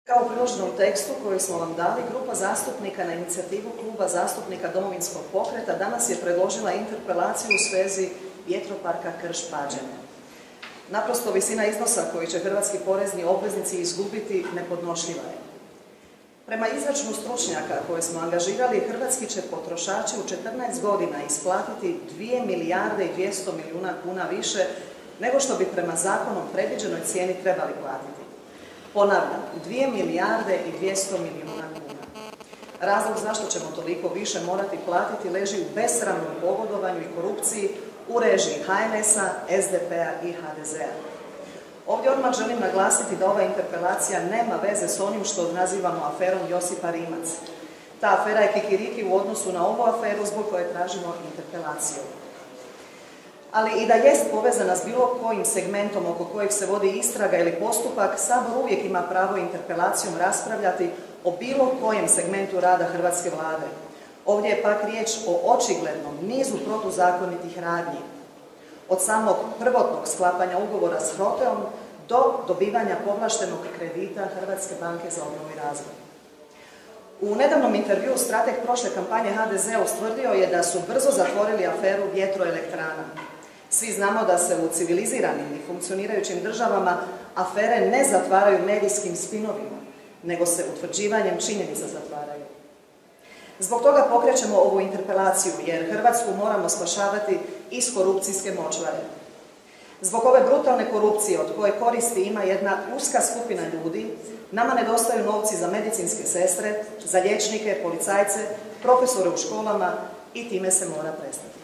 Kao u priloženom tekstu koji smo vam dali, grupa zastupnika na inicijativu kluba zastupnika Domovinskog pokreta danas je predložila interpelaciju u svezi vjetroparka Krš-Pađene. Naprosto visina iznosa koji će hrvatski porezni obveznici izgubiti nepodnošljiva je. Prema izračunu stručnjaka koje smo angažirali, hrvatski će potrošači u 14 godina isplatiti 2 milijarde i 200 milijuna kuna više nego što bi prema zakonom predviđenoj cijeni trebali platiti. Ponavljam, 2 milijarde i 200 milijuna kuna. Razlog zašto ćemo toliko više morati platiti leži u besramnom pogodovanju i korupciji u režiji HNS-a, SDP-a i HDZ-a. Ovdje odmah želim naglasiti da ova interpelacija nema veze s onim što nazivamo aferom Josipa Rimac. Ta afera je kikiriki u odnosu na ovu aferu zbog koje tražimo interpelaciju. Ali i da jest povezana s bilo kojim segmentom oko kojeg se vodi istraga ili postupak, Sabor uvijek ima pravo interpelacijom raspravljati o bilo kojem segmentu rada hrvatske Vlade. Ovdje je pak riječ o očiglednom nizu protuzakonitih radnji. Od samog prvotnog sklapanja ugovora s HROTE-om do dobivanja povlaštenog kredita Hrvatske banke za obnovu i razvoj. U nedavnom intervjuu strateg prošle kampanje HDZ-a ustvrdio je da su brzo zatvorili aferu vjetroelektrana. Svi znamo da se u civiliziranim i funkcionirajućim državama afere ne zatvaraju medijskim spinovima, nego se utvrđivanjem činjenica zatvaraju. Zbog toga pokrećemo ovu interpelaciju, jer Hrvatsku moramo spašavati iz korupcijske močvare. Zbog ove brutalne korupcije od koje koristi ima jedna uska skupina ljudi, nama nedostaju novci za medicinske sestre, za liječnike, policajce, profesore u školama i time se mora prestati.